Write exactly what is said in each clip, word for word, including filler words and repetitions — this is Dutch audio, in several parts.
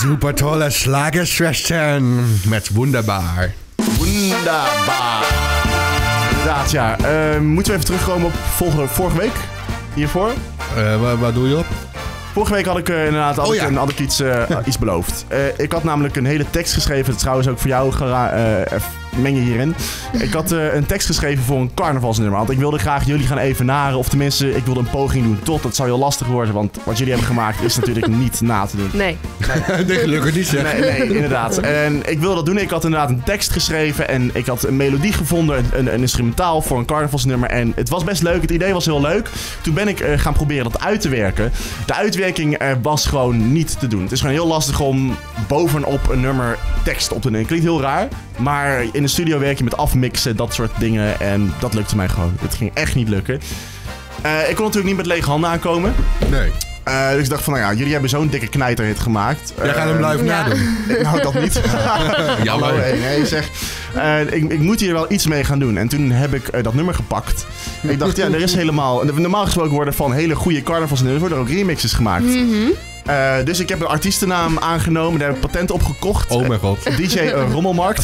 Super tolle Schlagerschwestern met Wunderbaar. Wunderbaar. Inderdaad, ja. Uh, moeten we even terugkomen op volgende, vorige week? Hiervoor? Uh, waar, waar doe je op? Vorige week had ik uh, inderdaad had oh, ik, ja. een, had ik iets, uh, iets beloofd. Uh, ik had namelijk een hele tekst geschreven. Dat is trouwens ook voor jou. Gera- uh, meng je hierin. Ik had uh, een tekst geschreven voor een carnavalsnummer. Want ik wilde graag jullie gaan evenaren. Of tenminste, ik wilde een poging doen tot. Dat zou heel lastig worden. Want wat jullie hebben gemaakt is natuurlijk niet na te doen. Nee. Nee, nee gelukkig niet zeg. Nee, nee, inderdaad. En ik wilde dat doen. Ik had inderdaad een tekst geschreven. En ik had een melodie gevonden. Een, een instrumentaal voor een carnavalsnummer. En het was best leuk. Het idee was heel leuk. Toen ben ik uh, gaan proberen dat uit te werken. De uitwerking uh, was gewoon niet te doen. Het is gewoon heel lastig om bovenop een nummer tekst op te nemen. Klinkt heel raar. Maar in de studio werk je met afmixen, dat soort dingen. En dat lukte mij gewoon. Het ging echt niet lukken. Uh, ik kon natuurlijk niet met lege handen aankomen. Nee. Uh, dus ik dacht van, nou ja, jullie hebben zo'n dikke knijterhit gemaakt. Jij gaat hem live ja. nadoen. Nou, dat niet. Jammer. Hallo, hey, nee, zeg. Uh, ik, ik moet hier wel iets mee gaan doen. En toen heb ik uh, dat nummer gepakt. Ik dacht, ja, er is helemaal... Normaal gesproken worden van hele goede carnavalsnummers worden er ook remixes gemaakt. Mm-hmm. Uh, dus ik heb een artiestennaam aangenomen. Daar heb ik patent op gekocht. Oh mijn god. Uh, D J uh, Rommelmarkt.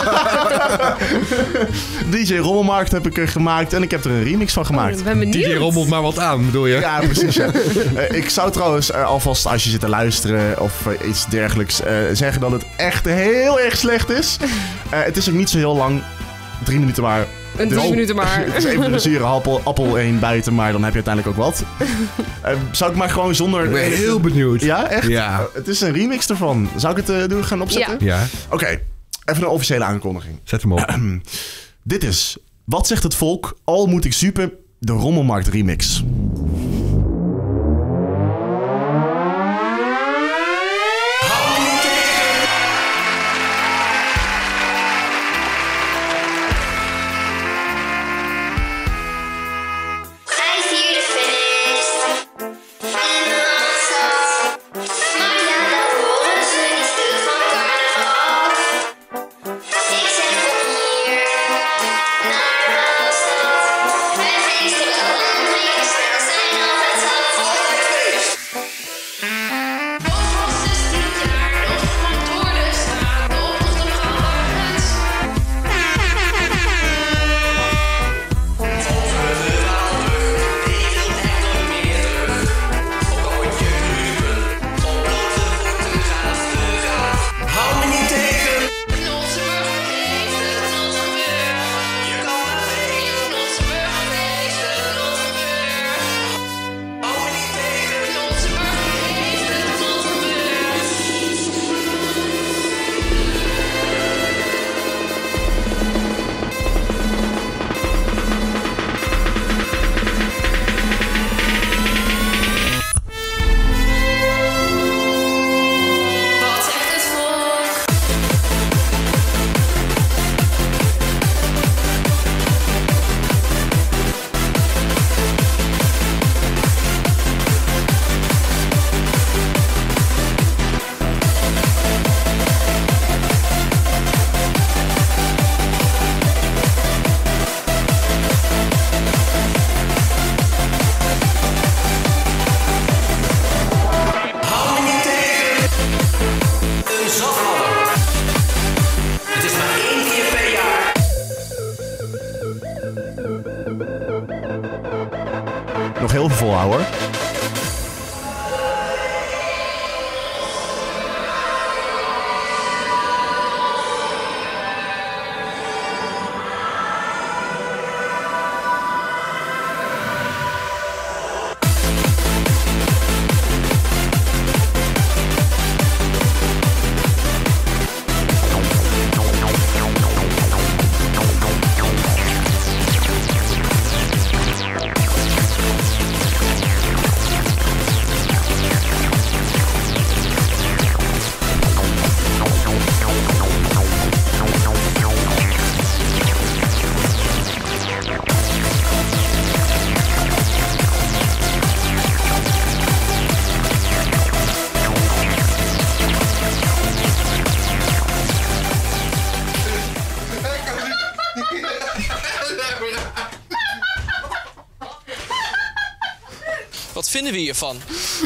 D J Rommelmarkt heb ik er gemaakt. En ik heb er een remix van gemaakt. Oh, ik ben benieuwd. D J rommelt maar wat aan, bedoel je? Ja, precies. Ja. Uh, ik zou trouwens uh, alvast, als je zit te luisteren of uh, iets dergelijks, uh, zeggen dat het echt heel erg slecht is. Uh, het is ook niet zo heel lang. Drie minuten maar. Een drie dus, minuten maar. Het is even de zure appel, appel één buiten, maar dan heb je uiteindelijk ook wat. Uh, zou ik maar gewoon zonder... Ik ben heel benieuwd. Ja, echt? Ja. Uh, het is een remix ervan. Zou ik het uh, doen, gaan opzetten? Ja. Ja. Oké, okay. Even een officiële aankondiging. Zet hem op. Dit is Wat zegt het volk? Al moet ik zupen, de Rommelmarkt remix. Nog heel veel volhouden hoor. vinden we hiervan?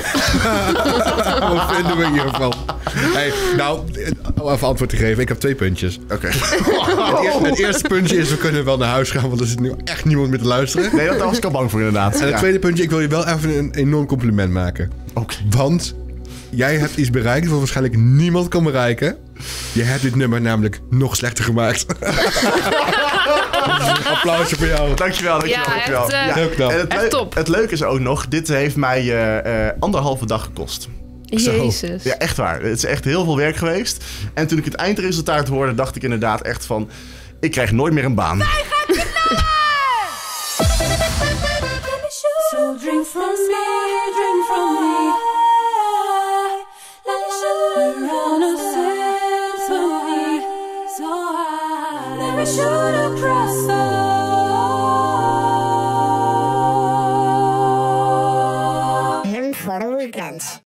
Wat vinden we hiervan? Hey, nou, om even antwoord te geven. Ik heb twee puntjes. Oké. Okay. Het, eer, het eerste puntje is, we kunnen wel naar huis gaan, want er zit nu echt niemand meer te luisteren. Nee, daar was ik al bang voor inderdaad. En het ja. tweede puntje, ik wil je wel even een enorm compliment maken. Oké. Okay. Want jij hebt iets bereikt wat waarschijnlijk niemand kan bereiken. Je hebt dit nummer namelijk nog slechter gemaakt. Applausje voor jou. Dankjewel, dankjewel. Ja, dankjewel. echt, uh, ja. Heel knap. En het, echt top. Het leuke is ook nog, dit heeft mij uh, uh, anderhalve dag gekost. Jezus. Ja, echt waar. Het is echt heel veel werk geweest. En toen ik het eindresultaat hoorde, dacht ik inderdaad echt van... Ik krijg nooit meer een baan. Wij gaan knallen! So drink from me, drink from me. We're on a symphony, so high. Let me shoot across the... Him for the weekend.